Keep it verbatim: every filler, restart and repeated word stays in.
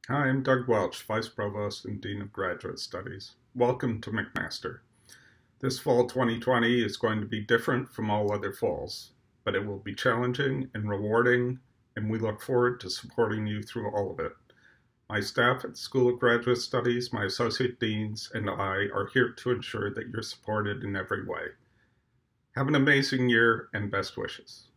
Hi, I'm Doug Welch, Vice-Provost and Dean of Graduate Studies. Welcome to McMaster. This fall twenty twenty is going to be different from all other falls, but it will be challenging and rewarding, and we look forward to supporting you through all of it. My staff at the School of Graduate Studies, my associate deans, and I are here to ensure that you're supported in every way. Have an amazing year and best wishes.